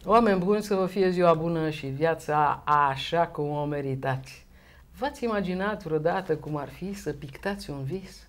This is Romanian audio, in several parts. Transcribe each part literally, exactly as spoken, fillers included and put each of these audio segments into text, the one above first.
Oameni buni, să vă fie ziua bună și viața așa cum o meritați. V-ați imaginat vreodată cum ar fi să pictați un vis?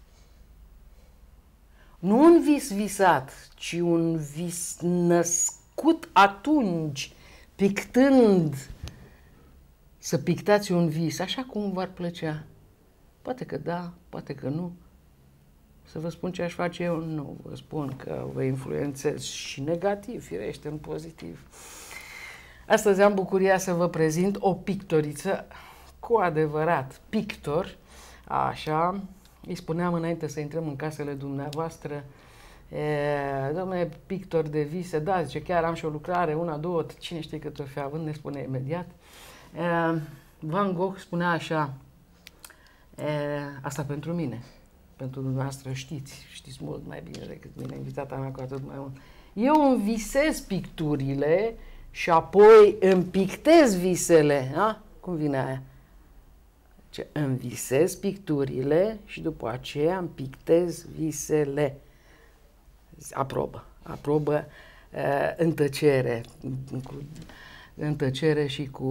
Nu un vis visat, ci un vis născut atunci, pictând. Să pictați un vis, așa cum v-ar plăcea. Poate că da, poate că nu. Să vă spun ce aș face eu? Nu, vă spun că vă influențez și negativ, firește, în pozitiv. Astăzi am bucuria să vă prezint o pictoriță cu adevărat pictor, așa, îi spuneam înainte să intrăm în casele dumneavoastră, e, domnule, pictor de vise, da, zice, chiar am și o lucrare, una, două, cine știe cât o fi având, ne spune imediat. E, Van Gogh spunea așa, e, asta pentru mine, pentru dumneavoastră știți, știți mult mai bine decât mine, invitata mea cu atât mai mult. Eu îmi visez picturile și apoi îmi pictez visele, a? Cum vine aia? Ce, îmi visez picturile și după aceea îmi pictez visele. Aprobă, aprobă uh, în tăcere, cu, în tăcere și cu,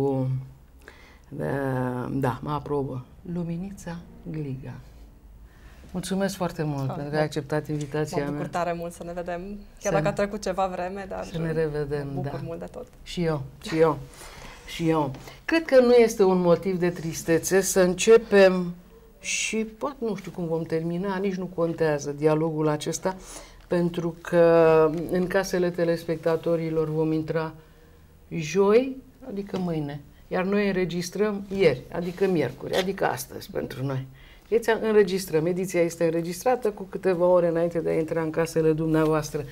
uh, da, mă aprobă. Luminița Gliga. Mulțumesc foarte mult oh, pentru că ai acceptat invitația mea. Mă bucur tare mult să ne vedem, chiar să dacă a trecut ceva vreme, dar să ne revedem, mă bucur da. mult de tot. Și eu, și eu, și eu. Cred că nu este un motiv de tristețe să începem și poate nu știu cum vom termina, nici nu contează dialogul acesta, pentru că în casele telespectatorilor vom intra joi, adică mâine, iar noi înregistrăm ieri, adică miercuri, adică astăzi pentru noi. Deci înregistrăm, ediția este înregistrată cu câteva ore înainte de a intra în casele dumneavoastră.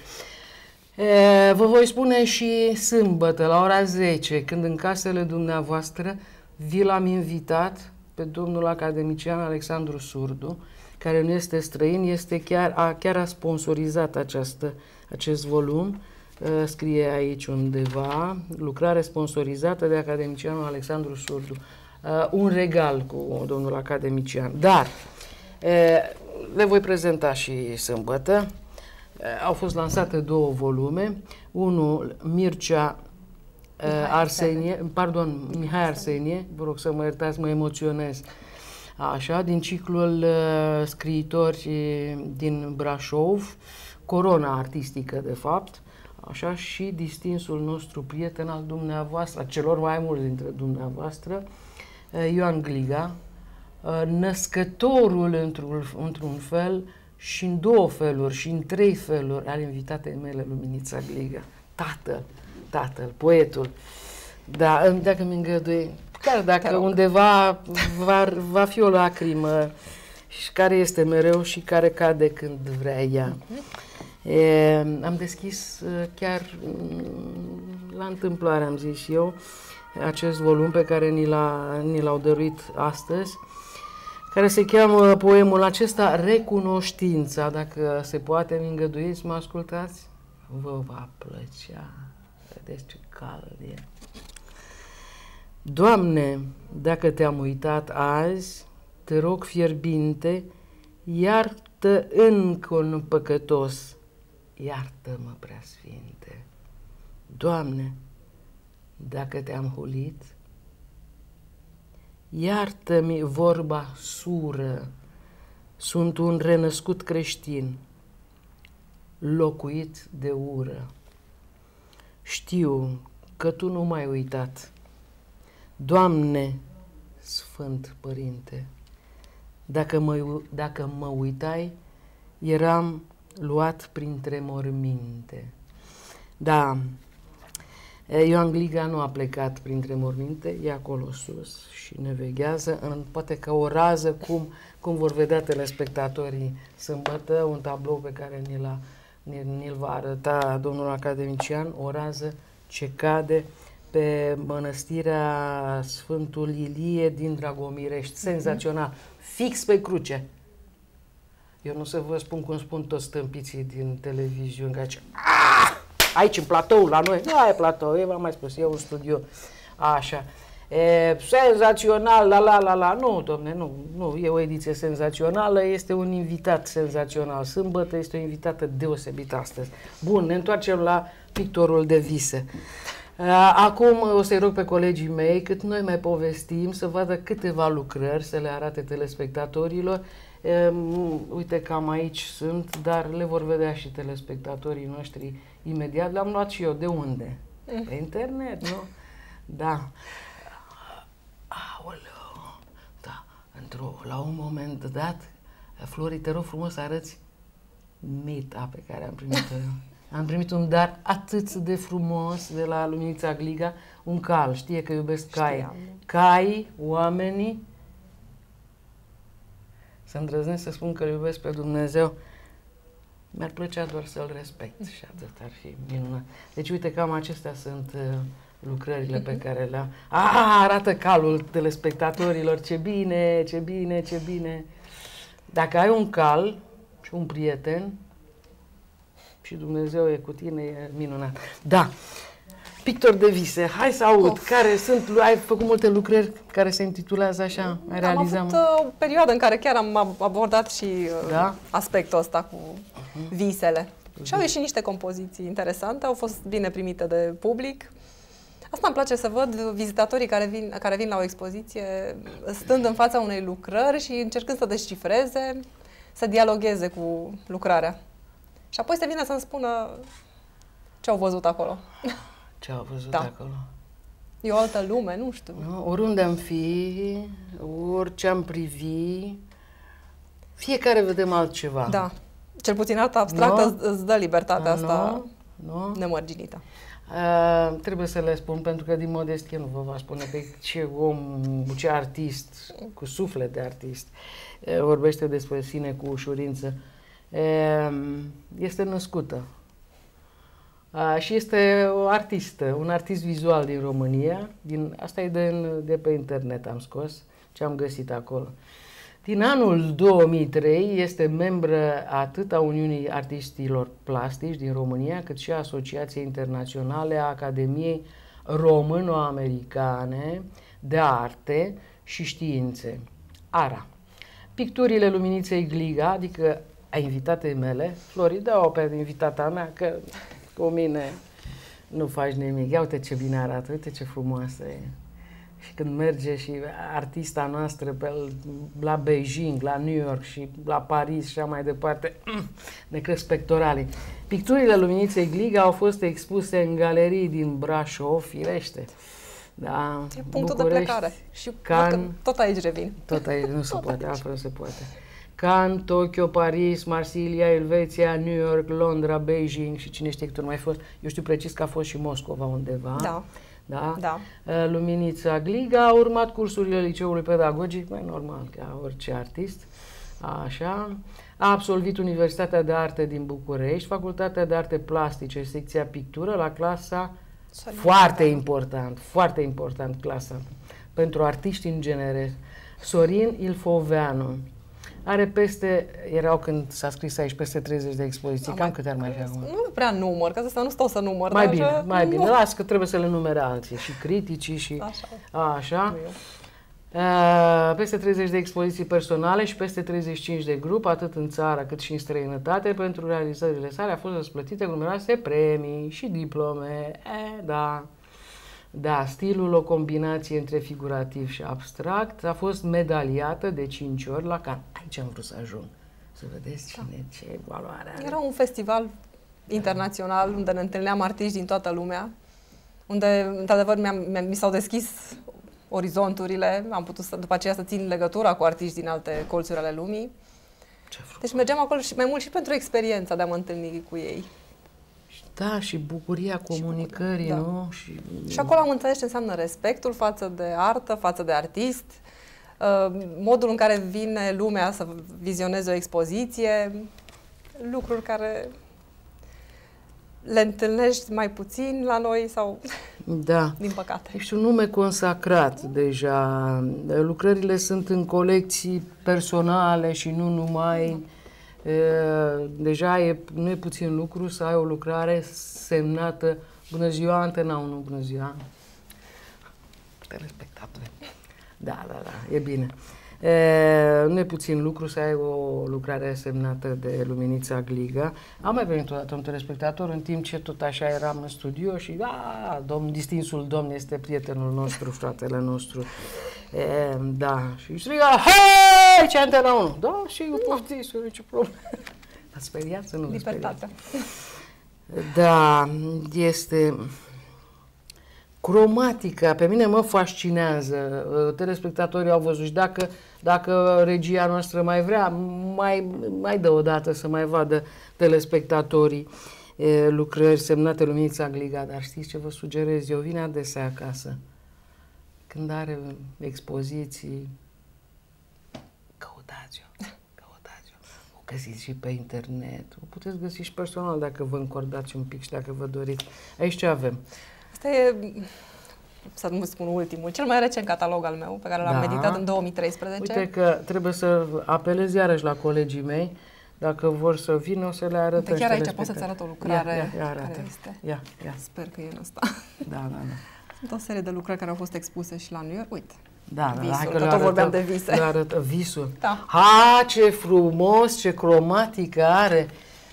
E, vă voi spune și sâmbătă, la ora zece, când în casele dumneavoastră vi l-am invitat pe domnul academician Alexandru Surdu, care nu este străin, este chiar, a, chiar a sponsorizat această, acest volum. E, scrie aici undeva, lucrare sponsorizată de academicianul Alexandru Surdu. Uh, un regal cu domnul academician. Dar uh, le voi prezenta și sâmbătă. Uh, au fost lansate două volume. Unul, Mircea uh, Arsenie, pardon, Mihai Arsenie, vă rog să mă iertați, mă emoționez. Așa, din ciclul uh, scriitori din Brașov, Corona artistică, de fapt, așa, și distinsul nostru prieten al dumneavoastră, a celor mai mulți dintre dumneavoastră, Ioan Gliga, născătorul într-un, într-un fel și în două feluri și în trei feluri al invitatei mele, Luminița Gliga. Tatăl, tatăl, poetul. Da, dacă mi îngădui, chiar dacă undeva va, va fi o lacrimă și care este mereu și care cade când vrea ea. E, am deschis chiar la întâmplare, am zis și eu, acest volum pe care ni, l-a, ni l-au dăruit astăzi, care se cheamă poemul acesta Recunoștința. Dacă se poate, mi îngăduiți, mă ascultați? Vă va plăcea. Vedeți ce cald e. Doamne, dacă te-am uitat azi, te rog fierbinte, iartă încă un păcătos, iartă-mă, preasfinte. Doamne, dacă te-am hulit, iartă-mi vorba sură, sunt un renăscut creștin, locuit de ură. Știu că Tu nu m-ai uitat, Doamne, Sfânt Părinte, dacă mă, dacă mă uitai, eram luat printre morminte. Da, Ioan Gliga nu a plecat printre morminte, e acolo sus și ne veghează, în, poate că o rază, cum, cum vor vedea telespectatorii sâmbătă, un tablou pe care ni-l ni va arăta domnul academician, o rază ce cade pe mănăstirea Sfântul Ilie din Dragomirești. Senzațional, fix pe cruce. Eu nu să vă spun cum spun toți stâmpiții din televiziune, că zice, aici, în platou, la noi, nu e platou, eu v-am mai spus, e un studio, așa, e, senzațional, la la la la, nu, domne, nu, nu, e o ediție senzațională, este un invitat senzațional, sâmbătă este o invitată deosebită astăzi. Bun, ne întoarcem la pictorul de vise. Acum o să-i rog pe colegii mei, cât noi mai povestim, să vadă câteva lucrări, să le arate telespectatorilor. Uite, cam aici sunt, dar le vor vedea și telespectatorii noștri imediat. Le-am luat și eu. De unde? Pe internet, nu? Da. Aoleu. Da. Într-o, la un moment dat, Flori, te rog frumos să arăți mita pe care am primit-o eu. Am primit un dar atât de frumos de la Luminița Gliga, un cal, știe că iubesc cai. Cai, oamenii, să îndrăznesc să spun că îl iubesc pe Dumnezeu, mi-ar plăcea doar să-l respect și atât, ar fi minunat. Deci uite, cam acestea sunt uh, lucrările pe care le-am. Ah, arată calul telespectatorilor, ce bine, ce bine, ce bine. Dacă ai un cal și un prieten, și Dumnezeu e cu tine, e minunat. Da, pictor de vise, hai să aud, of. Care sunt, ai făcut multe lucrări care se intitulează așa, ai realizat? Am avut uh, o perioadă în care chiar am abordat și uh, da? aspectul ăsta cu uh-huh. visele. Uh-huh. Și au ieșit niște compoziții interesante, au fost bine primite de public. Asta îmi place să văd vizitatorii care vin, care vin la o expoziție, stând în fața unei lucrări și încercând să descifreze, să dialogueze cu lucrarea. Și apoi să vină să-mi spună ce au văzut acolo. Ce au văzut da. acolo? E o altă lume, nu știu. Nu? Oriunde am fi, orice am privi, fiecare vedem altceva. Da. Cel puțin arta abstractă no? îți dă libertatea no? asta no? nemărginită. Uh, trebuie să le spun, pentru că din modestie nu vă va spune că ce om, ce artist, cu suflet de artist, uh, vorbește despre sine cu ușurință. Este născută și este o artistă, un artist vizual din România, din, asta e de, de pe internet am scos, ce am găsit acolo. Din anul două mii trei este membră atât a Uniunii Artistilor Plastici din România, cât și a Asociației Internaționale a Academiei Româno-Americane de Arte și Științe, A R A. Picturile Luminiței Gliga, adică a invitatei mele, Flori, dă-o pe invitata mea, că cu mine nu faci nimic. Ia uite ce bine arată, uite ce frumoasă e. Și când merge și artista noastră pe, la Beijing, la New York și la Paris și așa mai departe, ne cresc pectoralii. Picturile Luminiței Gliga au fost expuse în galerii din Brașov, firește. Da, e punctul București, de plecare. Și Can, tot aici revin. Tot aici, nu se poate, altfel nu se poate. Cannes, Tokyo, Paris, Marsilia, Elveția, New York, Londra, Beijing și cine știe cât mai fost. Eu știu precis că a fost și Moscova undeva. Da. Da? Da. Luminița Gliga a urmat cursurile liceului pedagogic, mai normal ca orice artist. Așa. A absolvit Universitatea de Arte din București, Facultatea de Arte Plastice, secția pictură, la clasa Sorin foarte important, foarte important clasa pentru artiști în genere. Sorin Ilfoveanu. Are peste, erau când s-a scris aici, peste treizeci de expoziții. Da, cam câte ar mai fi acum? Nu prea număr, că asta nu stau să număr. Mai bine, așa, mai bine. Nu. Las că trebuie să le numere alții, și criticii și așa. așa. Uh, peste treizeci de expoziții personale și peste treizeci și cinci de grup, atât în țară cât și în străinătate. Pentru realizările sale a fost răsplătite cu numeroase premii și diplome. E, da. Da, stilul, o combinație între figurativ și abstract, a fost medaliată de cinci ori la Cannes. Aici am vrut să ajung, să vedeți cine, da. ce valoare are. Era un festival internațional unde ne întâlneam artiști din toată lumea, unde, într-adevăr, mi s-au deschis orizonturile, am putut să, după aceea să țin legătura cu artiști din alte colțuri ale lumii. Deci mergeam acolo și mai mult și pentru experiența de a mă întâlni cu ei. Da, și bucuria comunicării, și, nu? Da. Și, și acolo am înțeles ce înseamnă respectul față de artă, față de artist, modul în care vine lumea să vizioneze o expoziție, lucruri care le întâlnești mai puțin la noi sau, da. din păcate. Ești un nume consacrat deja. Lucrările sunt în colecții personale și nu numai. E, deja e, nu e puțin lucru să ai o lucrare semnată Bună ziua, Antena unu, bună ziua. Telespectatori. Da, da, da, e bine. E, nu e puțin lucru să ai o lucrare semnată de Luminița Gliga. Am mai venit odată un telespectator în timp ce tot așa eram în studio și a, domn, distinsul domn este prietenul nostru, fratele nostru. E, da, și striga, hei, ce Antena unu! Da, și eu poftiți, nu ce problemă. Ați speriat să nu vă speriați? Da, este... Cromatica, pe mine mă fascinează. Telespectatorii au văzut și dacă, dacă regia noastră mai vrea, mai, mai dă o dată să mai vadă telespectatorii e, lucrări semnate Luminița Gliga. Dar știți ce vă sugerez? Eu vin adesea acasă. Când are expoziții, căutați-o, căutați-o. O găsiți și pe internet. O puteți găsi și personal dacă vă încordați un pic și dacă vă doriți. Aici ce avem? Asta e, să nu spun ultimul, cel mai recent catalog al meu, pe care l-am da. meditat în două mii treisprezece. Uite că trebuie să apelez iarăși la colegii mei. Dacă vor să vină, o să le arătăm. Chiar aici pot să-ți arăt o lucrare ia, ia, ia care este. Ia, ia. Sper că e în ăsta. Da, da, da. Sunt o serie de lucrări care au fost expuse și la New York. Uite. Da, visul, hai că, că tot vorbeam de vise. Le arătă visul. Da. Ha, ce frumos, ce cromatică are.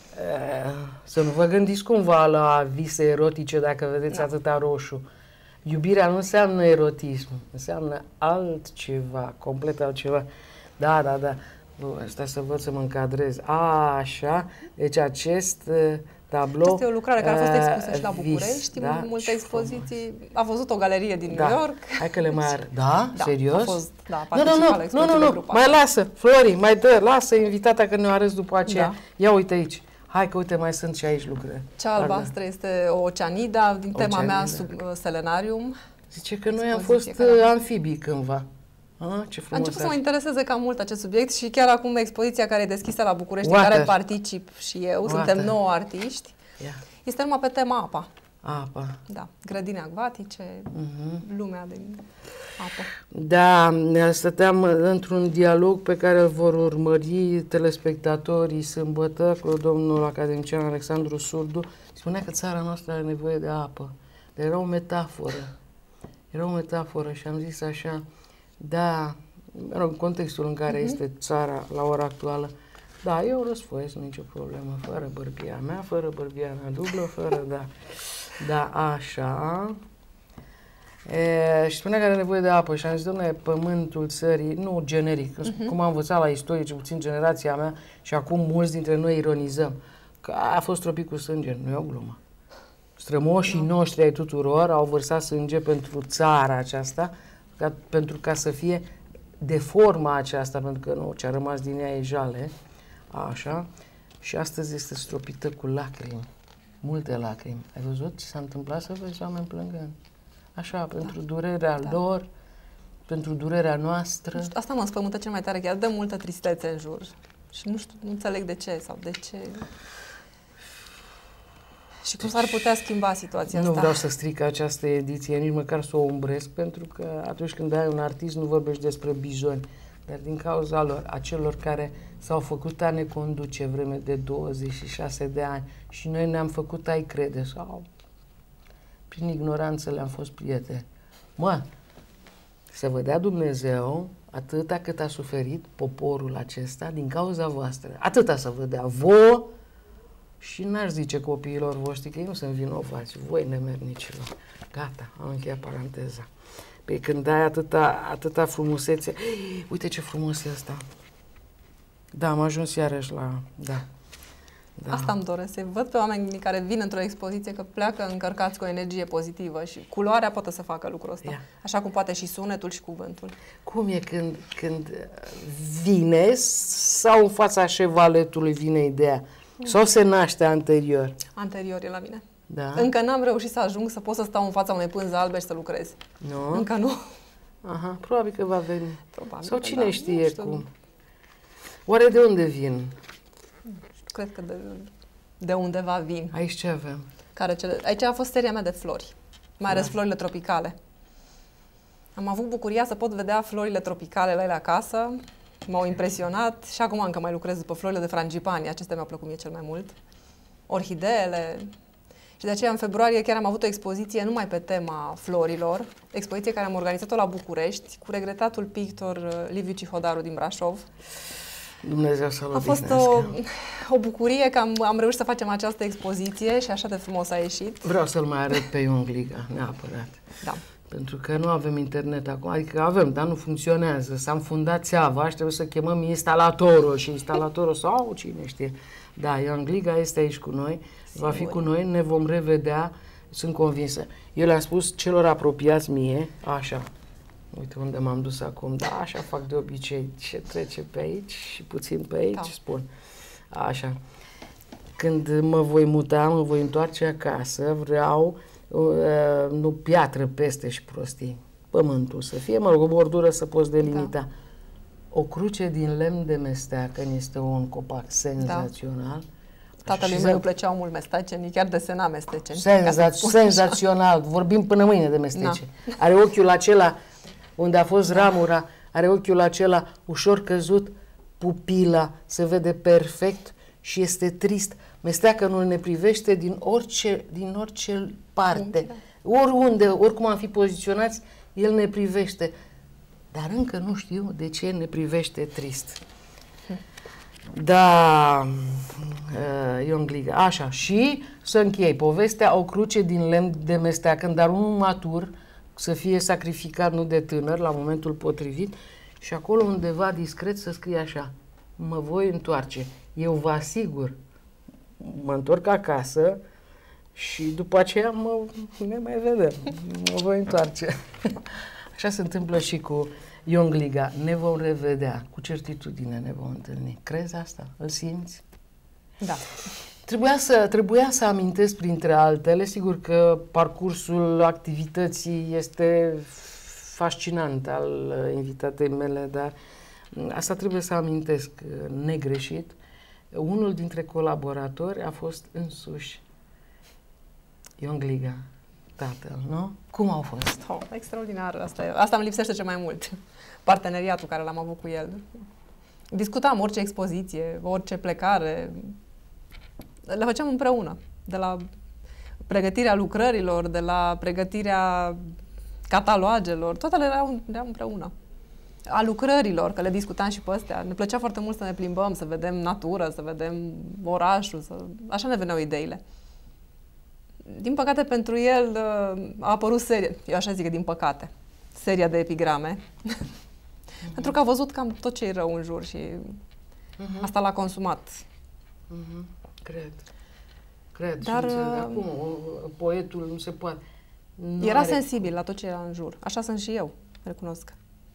Să nu vă gândiți cumva la vise erotice dacă vedeți da. atâta roșu. Iubirea nu înseamnă erotism, înseamnă altceva, complet altceva. Da, da, da. Stai să văd să mă încadrez. A, așa. Deci acest uh, tablou... Este o lucrare care a fost expusă uh, și la București, vis, da? Multe expoziții. A văzut o galerie din da. New York. Hai că le mai ar... Da? Da? Serios? A fost, da, nu, nu, nu, nu, nu, nu. Mai lasă, Flori, mai dă, lasă invitata că ne-o arăți după aceea. Da. Ia uite aici. Hai că uite, mai sunt și aici lucruri. Cea albastră este o oceanida, din tema oceanida. mea sub uh, selenarium. Zice că noi am fost uh, amfibii cândva. Ah, ce frumos. A început să mă intereseze cam mult acest subiect și chiar acum expoziția care e deschisă la București, în care particip și eu, Water. Suntem nouă artiști, yeah. este numai pe tema apa. Apa. Da, grădini acvatice, uh-huh. lumea din apă. Da, stăteam într-un dialog pe care îl vor urmări telespectatorii sâmbătă cu domnul academician Alexandru Surdu. Spunea că țara noastră are nevoie de apă. Dar era o metaforă. Era o metaforă și am zis așa, da, în contextul în care uh-huh. este țara la ora actuală, da, eu răsfoiesc, nu nicio problemă, fără bărbia mea, fără bărbia mea dublă, fără, da, da, așa. E, și spunea că are nevoie de apă și am zis, dom'le, pământul țării, nu generic, uh-huh. cum am învățat la istorie, ce puțin generația mea și acum mulți dintre noi ironizăm, că a fost tropit cu sânge, nu e o glumă. Strămoșii no. noștri ai tuturor au vărsat sânge pentru țara aceasta, ca, pentru ca să fie de forma aceasta, pentru că nu, ce-a rămas din ea e jale, așa, și astăzi este stropită cu lacrimi, multe lacrimi. Ai văzut ce s-a întâmplat? Să vezi oameni plângând. Așa, pentru da. durerea da. lor, pentru durerea noastră. Nu știu, asta mă înspăimântă cel mai tare, chiar dă multă tristețe în jur. Și nu știu, nu înțeleg de ce sau de ce... Și cum s-ar putea schimba situația nu asta? Nu vreau să stric această ediție, nici măcar să o umbresc, pentru că atunci când ai un artist nu vorbești despre bizoni, dar din cauza lor, a celor care s-au făcut a ne conduce vreme de douăzeci și șase de ani și noi ne-am făcut a-i crede sau prin ignoranță le-am fost prieteni. Mă, să vă dea Dumnezeu atâta cât a suferit poporul acesta din cauza voastră. Atâta să vă dea vouă. Și n-aș zice copiilor voștri că ei nu sunt vinovați, voi nemernicilor. Gata, am încheiat paranteza. Păi când ai atâta, atâta frumusețe... Uite ce frumos e ăsta. Da, am ajuns iarăși la... Da. Da. Asta îmi doresc, să văd pe oameni care vin într-o expoziție că pleacă încărcați cu o energie pozitivă și culoarea poate să facă lucrul ăsta. Yeah. Așa cum poate și sunetul și cuvântul. Cum e când, când vine sau în fața șevaletului vine ideea? Sau se naște anterior? Anterior e la mine. Da? Încă n-am reușit să ajung să pot să stau în fața unei pânze albe și să lucrez. Nu? Încă nu. Aha, probabil că va veni. Probabil sau cine da, știe cum. Oare de unde vin? Cred că de, de undeva vin. Aici ce avem? Care cele, aici a fost seria mea de flori. Mai ales da. florile tropicale. Am avut bucuria să pot vedea florile tropicale la ele acasă. M-au impresionat și acum încă mai lucrez după florile de frangipani. Acestea mi-au plăcut mie cel mai mult. Orhideele. Și de aceea în februarie chiar am avut o expoziție numai pe tema florilor, expoziție care am organizat-o la București cu regretatul pictor Liviu Cihodaru din Brașov. Dumnezeu să-l A fost o, o bucurie că am, am reușit să facem această expoziție și așa de frumos a ieșit. Vreau să-l mai arăt pe Ion Gliga, neapărat. Da. Pentru că nu avem internet acum, adică avem, dar nu funcționează. S-a înfundat țeava și trebuie să chemăm instalatorul și instalatorul sau cine știe. Da, Ion Gliga este aici cu noi, sigur. Va fi cu noi, ne vom revedea, sunt convinsă. Eu le-am spus celor apropiați mie, așa, uite unde m-am dus acum, da, așa fac de obicei, ce trece pe aici și puțin pe aici, da. Spun, așa. Când mă voi muta, mă voi întoarce acasă, vreau uh, nu piatră peste și prostii, pământul să fie, mă rog, o bordură să poți delimita. Da. O cruce din lemn de mesteacă, este un copac senzațional. Da. Tatălui meu îi plăceau mult mestecenii, chiar desena mesteceni. Senza senzațional, vorbim până mâine de mestece. Da. Are ochiul acela unde a fost da. ramura, are ochiul acela ușor căzut, pupila se vede perfect și este trist. Mesteacănul ne privește din orice, din orice parte, da. Oriunde, oricum am fi poziționați, el ne privește. Dar încă nu știu de ce ne privește trist. Da, uh, Ion Gliga. Așa, și să închei povestea, o cruce din lemn de mesteacă, dar unul matur, să fie sacrificat, nu de tânăr, la momentul potrivit, și acolo undeva discret să scrie așa: mă voi întoarce. Eu vă asigur, mă întorc acasă și după aceea mă, ne mai vedem, mă voi întoarce. Așa se întâmplă și cu Ion Gliga. Ne vom revedea, cu certitudine ne vom întâlni. Crezi asta? Îl simți? Da. Trebuia să, trebuia să amintesc, printre altele, sigur că parcursul activității este fascinant al invitatei mele, dar asta trebuie să amintesc negreșit. Unul dintre colaboratori a fost însuși Ion Gliga, tatăl, nu? Cum au fost? Oh, extraordinar. Asta, e, asta îmi lipsește cel mai mult. Parteneriatul care l-am avut cu el. Discutam orice expoziție, orice plecare. Le făceam împreună. De la pregătirea lucrărilor, de la pregătirea catalogelor, toate le erau împreună. A lucrărilor, că le discutam și pe astea. Ne plăcea foarte mult să ne plimbăm, să vedem natură, să vedem orașul, să... așa ne veneau ideile. Din păcate pentru el a apărut seria, eu așa zic, din păcate, seria de epigrame, mm-hmm. pentru că a văzut cam tot ce e rău în jur și mm-hmm. asta l-a consumat. Mm-hmm. Cred. Cred. Dar și acum poetul nu se poate. Nu era are... sensibil la tot ce era în jur. Așa sunt și eu, recunosc.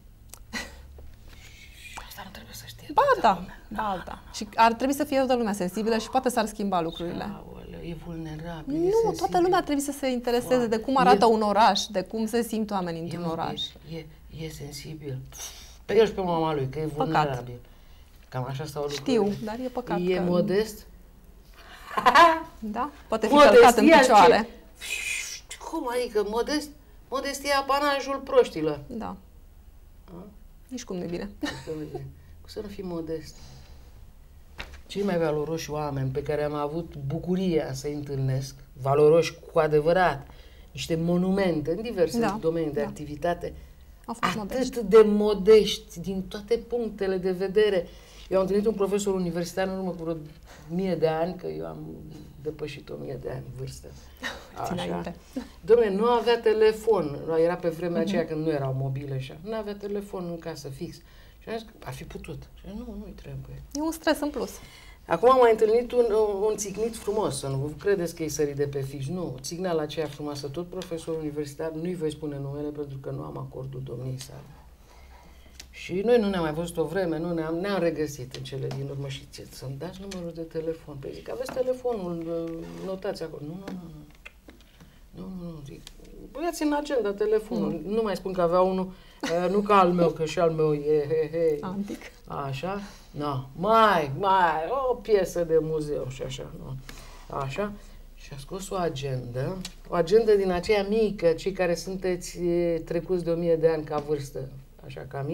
Asta nu trebuie să știe. Ba da, ba da. Și ar trebui să fie toată lumea sensibilă și poate s-ar schimba lucrurile. Aoleu, e vulnerabil, Nu, e toată sensibil. lumea trebuie să se intereseze Foarte. de cum arată e, un oraș, de cum se simt oamenii într-un e, oraș. E, e, e sensibil. Pe el și pe mama lui, că e vulnerabil. Cam așa stau lucrurile. Știu, dar e păcat. E că... modest? Da? Poate fi călcat în picioare. Ce... Cum adică? Modest? Modest e apanajul proștilor. Da. A? Nici cum nu-i bine. Cum să nu fii modest? Cei mai valoroși oameni pe care am avut bucuria să-i întâlnesc, valoroși cu adevărat, niște monumente în diverse da, domenii de da. activitate, atât modești. de modești din toate punctele de vedere. Eu am întâlnit un profesor universitar în urmă cu vreo mie de ani, că eu am depășit o mie de ani vârstă. Așa. Dom'le, nu avea telefon. Era pe vremea uh-huh. aceea când nu erau mobile așa. Nu avea telefon în casă fix. Și am zis că ar fi putut. Și nu, nu-i trebuie. E un stres în plus. Acum am mai întâlnit un, un țignit frumos, să nu vă credeți că e sărit de pe fiș. Nu, țigneala aceea frumoasă, tot profesor universitar, nu-i voi spune numele pentru că nu am acordul domniei sale. Și noi nu ne-am mai văzut o vreme, nu ne-am ne-am regăsit în cele din urmă și ce, să-mi dați numărul de telefon. Păi zic, aveți telefonul, notați acolo. Nu, nu, nu. Nu, nu, nu, zic. Băiați în agenda telefonul. Mm. Nu mai spun că avea unul, uh, nu ca al meu, că și al meu e he, he. Antic. Așa. No. Mai, mai, o piesă de muzeu și așa. No. Așa. Și a scos o agendă, o agendă din aceea mică, cei care sunteți trecuți de o mie de ani ca vârstă, așa ca mine,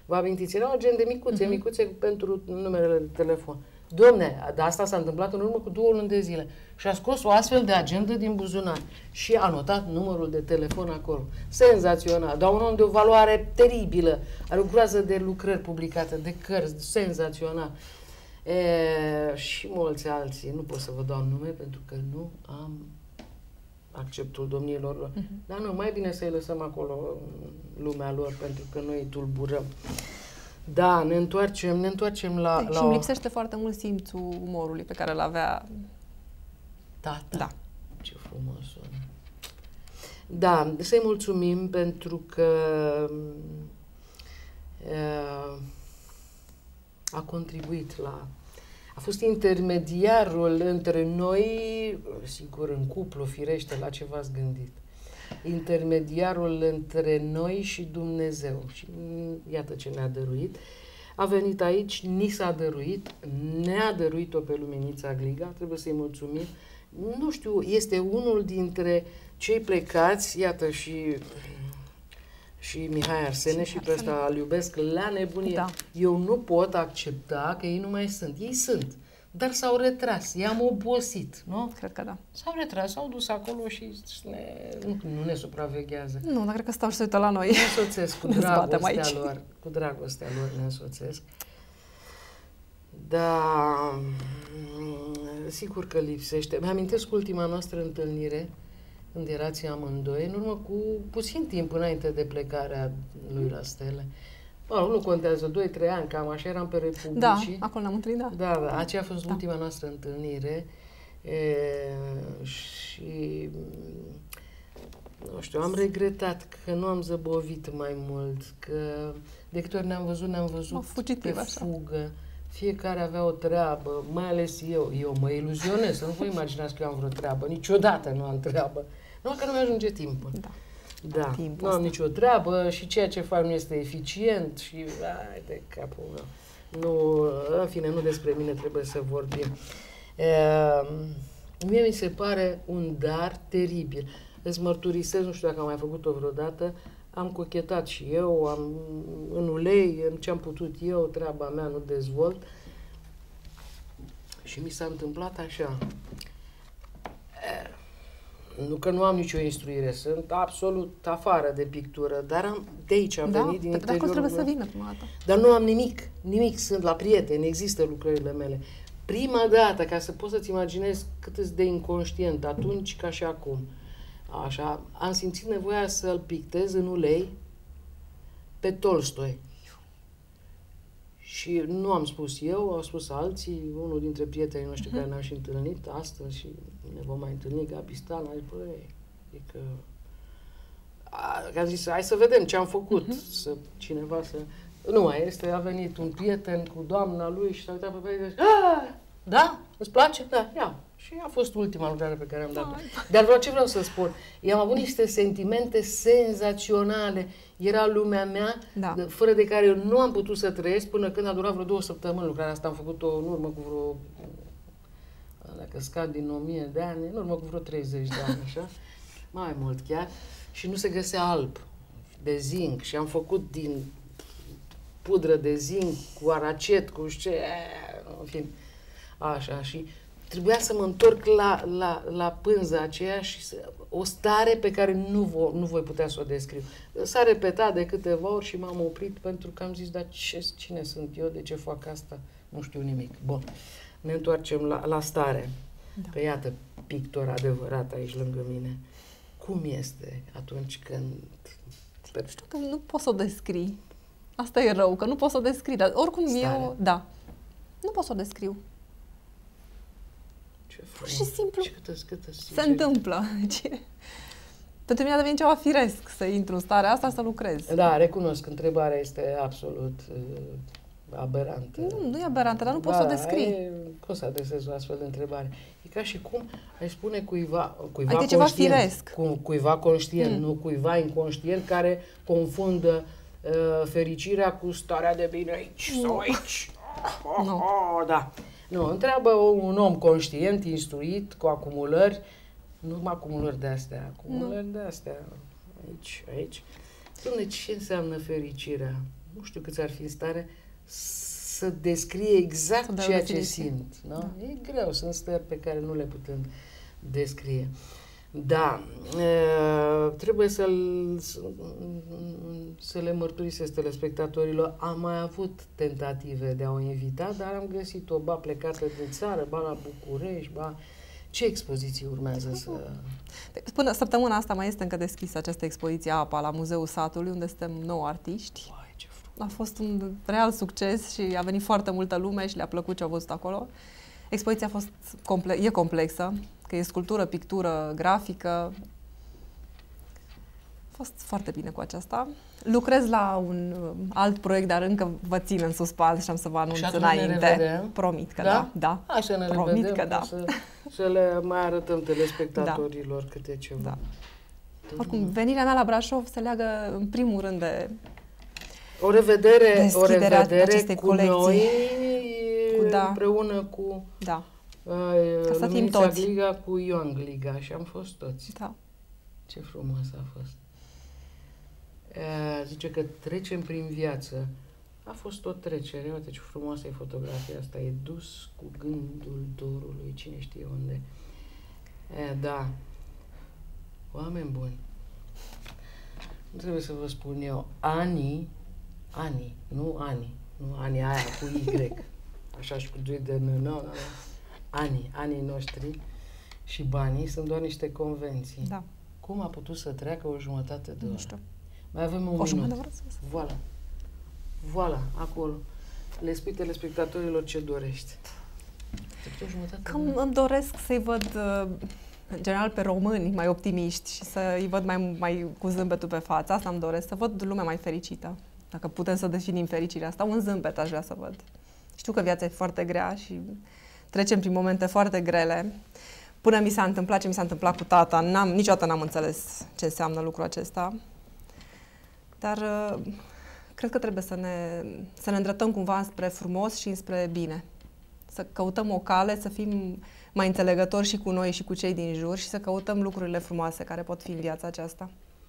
Vă amintiți? Erau agende micuțe, uh-huh. micuțe pentru numerele de telefon. Dom'le, dar asta s-a întâmplat în urmă cu două luni de zile. Și a scos o astfel de agendă din buzunar și a notat numărul de telefon acolo. Senzațional, dar un om de o valoare teribilă, are o groază de lucrări publicate, de cărți, senzațional. E, și mulți alții, nu pot să vă dau nume pentru că nu am acceptul domniilor lor. Uh-huh. Dar nu, mai bine să-i lăsăm acolo în lumea lor, pentru că noi îi tulburăm. Da, ne întoarcem, ne întoarcem la... Deci, la și îmi o... lipsește foarte mult simțul umorului pe care îl avea tata. Da. Ce frumos sună. Da, să-i mulțumim pentru că uh, a contribuit la... A fost intermediarul între noi, sigur, în cuplu, firește, la ce v-ați gândit. Intermediarul între noi și Dumnezeu. Și iată ce ne-a dăruit. A venit aici, ni s-a dăruit, ne-a dăruit-o pe Luminița Gliga, trebuie să-i mulțumim. Nu știu, este unul dintre cei plecați, iată, și, și Mihai Arsene, și, și pe ăsta îl iubesc la nebunie. Da. Eu nu pot accepta că ei nu mai sunt. Ei sunt. Dar s-au retras, i-am obosit, nu? Cred că da. S-au retras, s-au dus acolo și ne, nu, nu ne supraveghează. Nu, dar cred că stau și se uită la noi. Ne însoțesc cu dragostea lor, cu dragostea lor ne însoțesc. Da, sigur că lipsește. Mi-amintesc ultima noastră întâlnire, când erați amândoi, în urmă cu puțin timp înainte de plecarea lui la Stele. Bă, nu contează, doi trei ani, cam așa, eram pe Republicii. Da, acolo ne-am întâlnit, da. Da, da, aceea a fost da. ultima noastră întâlnire e, și, nu știu, am regretat că nu am zăbovit mai mult, că de câte ori ne-am văzut, ne-am văzut fugitiv, pe așa. fugă. Fiecare avea o treabă, mai ales eu. Eu mă iluzionez, să nu vă imaginați că eu am vreo treabă. Niciodată nu am treabă. Numai că nu mi-ajunge timpul. Da. Da, nu am nicio treabă și ceea ce fac nu este eficient și, ai de capul meu. Nu, în fine, nu despre mine trebuie să vorbim. E, mie mi se pare un dar teribil. Îți mărturisesc, nu știu dacă am mai făcut-o vreodată, am cochetat și eu, am în ulei, în ce am putut eu, treaba mea, nu dezvolt. Și mi s-a întâmplat așa. E, nu că nu am nicio instruire, sunt absolut afară de pictură, dar am, de aici am da, venit, din interiorul interiorul trebuie meu. să vină prima dată. Dar nu am nimic, nimic, sunt la prieteni, există lucrările mele. Prima dată, ca să poți să-ți imaginezi cât îți de inconștient, atunci ca și acum, așa, am simțit nevoia să-l pictez în ulei pe Tolstoi. Și nu am spus eu, au spus alții, unul dintre prietenii noștri uh-huh. care ne-am și întâlnit astăzi și ne vom mai întâlni, Gabi Stan, a zis, băi, adică... Am zis, hai să vedem ce am făcut, uh-huh. să cineva să... Nu mai este, a venit un prieten cu doamna lui și s-a uitat pe băie și zis, da? Îți place? Da, ia. Și a fost ultima lucrare pe care am dat-o. Dar vreau ce vreau să spun, eu am avut niște sentimente senzaționale. Era lumea mea, da. de, fără de care eu nu am putut să trăiesc până când a durat vreo două săptămâni. Lucrarea asta am făcut-o în urmă cu vreo, dacă scad din o mie de ani, în urmă cu vreo treizeci de ani, așa, mai mult chiar. Și nu se găsea alb de zinc și am făcut din pudră de zinc cu aracet, cu ce, în fin, așa, și trebuia să mă întorc la, la, la pânza aceea și să, o stare pe care nu, vo, nu voi putea să o descriu. S-a repetat de câteva ori și m-am oprit pentru că am zis, dar ce, cine sunt eu, de ce fac asta? Nu știu nimic. Bun, ne întoarcem la, la stare. Da. Că iată, pictor adevărat aici lângă mine. Cum este atunci când... Știu că nu poți să o descrii. Asta e rău, că nu poți să o descrii, dar oricum stare. Eu, da, nu pot să o descriu. Pur și simplu ce câtă, câtă, se întâmplă. Pentru mine a devenit ceva firesc să intru în starea asta, să lucrez. Da, recunosc, întrebarea este absolut uh, aberantă. Nu, nu e aberantă, dar nu da, poți să o descrii. E, cum să adresezi o astfel de întrebare? E ca și cum ai spune cuiva, cuiva adică conștient, ceva firesc. Cu, cuiva conștient, mm. nu cuiva inconștient care confundă uh, fericirea cu starea de bine aici nu. sau aici. Oh, nu. Oh, da. Nu, întreabă un om conștient, instruit, cu acumulări, nu acumulări de astea, acumulări nu. de astea, aici, aici. Dom'le, ce înseamnă fericirea? nu știu câți ar fi în stare să descrie exact ceea ce simt. No? Da. E greu, sunt stări pe care nu le putem descrie. Da, e, trebuie să, să le mărturisesc telespectatorilor. Am mai avut tentative de a o invita, dar am găsit-o, ba plecată din țară, ba la București, ba... Ce expoziții urmează să... Până săptămâna asta mai este încă deschisă această expoziție APA la Muzeul Satului, unde suntem nouă artiști. Uai, ce frumos. A fost un real succes și a venit foarte multă lume și le-a plăcut ce au văzut acolo. Expoziția a fost comple- e complexă, că e sculptură, pictură, grafică. A fost foarte bine cu aceasta. Lucrez la un alt proiect, dar încă vă țin în suspans și am să vă anunț înainte. Promit că da. da. Hai să ne Promit revedem, că da. Să, să le mai arătăm telespectatorilor da. câte ceva. Da. Oricum, venirea mea la Brașov se leagă în primul rând de o revedere, o revedere cu colecții. noi, cu, da. împreună cu da. uh, Luminița Gliga, cu Ioan Gliga și am fost toți. Da. Ce frumos a fost. Uh, zice că trecem prin viață. A fost o trecere. Uite ce frumoasă e fotografia asta. E dus cu gândul dorului, cine știe unde. Uh, da. Oameni buni. Nu trebuie să vă spun eu. Anii, anii, nu ani, nu anii aia cu Y, așa și cu doi de N, nu, nu, nu. Anii, anii noștri și banii sunt doar niște convenții. Da. Cum a putut să treacă o jumătate de oră? Nu știu. Mai avem un o minut. Voilà. Voilà. Voilà, acolo. Le spui telespectatorilor ce dorești. Că îmi doresc să-i văd, în general, pe români mai optimiști și să-i văd mai, mai cu zâmbetul pe față. Asta îmi doresc, să văd lumea mai fericită. Dacă putem să definim fericirea asta, un zâmbet aș vrea să văd. Știu că viața e foarte grea și trecem prin momente foarte grele. Până mi s-a întâmplat ce mi s-a întâmplat cu tata, n-am, niciodată n-am înțeles ce înseamnă lucrul acesta. Dar cred că trebuie să ne, să ne îndreptăm cumva spre frumos și spre bine. Să căutăm o cale, să fim mai înțelegători și cu noi și cu cei din jur și să căutăm lucrurile frumoase care pot fi în viața aceasta.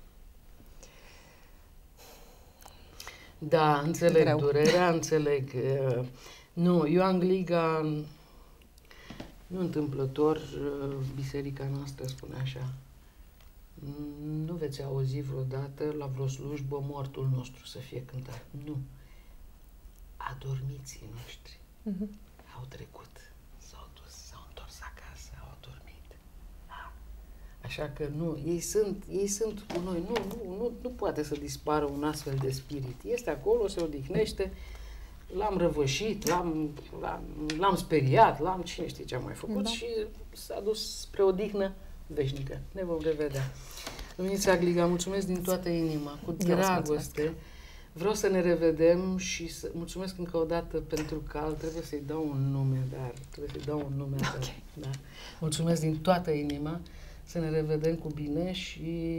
Da, înțeleg Greu. durerea, înțeleg. Nu, Ioan Gliga, nu întâmplător, biserica noastră spune așa: nu veți auzi vreodată la vreo slujbă mortul nostru să fie cântat. Nu. Adormiții noștri uh-huh. au trecut, s-au dus, s-au întors acasă, au adormit. Da. Așa că nu, ei sunt, ei sunt cu noi. Nu, nu, nu, nu poate să dispară un astfel de spirit. Este acolo, se odihnește, l-am răvășit, l-am, l-am, l-am speriat, l-am cine știe ce am mai făcut da. și s-a dus spre odihnă veșnică. Ne vom revedea. Luminița Gliga, mulțumesc din toată inima, cu dragoste. Vreau să ne revedem și să mulțumesc încă o dată pentru că trebuie să-i dau un nume, dar trebuie să-i dau un nume. Okay. Dar, da. Mulțumesc din toată inima, să ne revedem cu bine și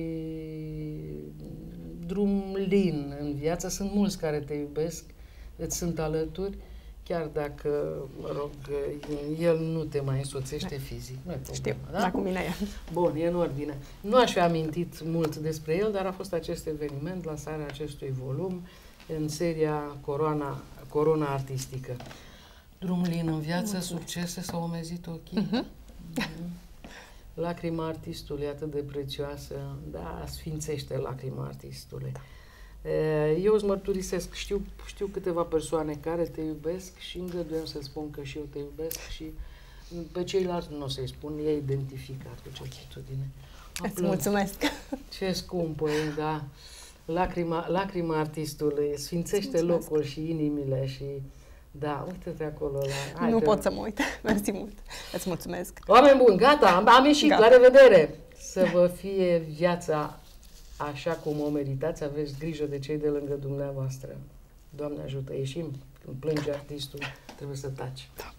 drum lin în viață. Sunt mulți care te iubesc, îți sunt alături, chiar dacă, mă rog, el nu te mai însoțește fizic. Nu e problemă, Știu, da? dar cu mine e. Bun, e în ordine. Nu aș fi amintit mult despre el, dar a fost acest eveniment, lansarea acestui volum în seria Corona, Corona Artistică. Drum lin în viață, Mulțumesc. Succese, s-au umezit ochii. Uh-huh. Uh-huh. Lacrima artistului atât de prețioasă, da, sfințește lacrima artistului. Eu îți mărturisesc, știu, știu câteva persoane care te iubesc și îngăduiem să spun că și eu te iubesc și pe ceilalți nu o să-i spun, e identificat cu certitudine. Îți mulțumesc! Ce scumpă e, da. Lacrima, lacrima artistului sfințește locul și inimile și da, uite-te acolo. La, hai nu te... pot să mă uit. Mersi mult. Îți mulțumesc. Oameni buni, gata, am, am ieșit, gata. La revedere! Să vă fie viața așa cum o meritați, aveți grijă de cei de lângă dumneavoastră. Doamne ajută, ieșim, când plânge artistul, trebuie să taci. Da.